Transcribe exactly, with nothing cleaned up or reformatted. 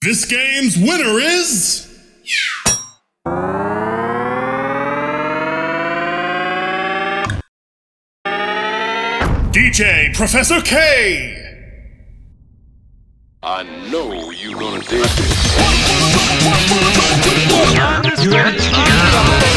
This game's winner is... D J Professor K! I know you're gonna dig this. You ready?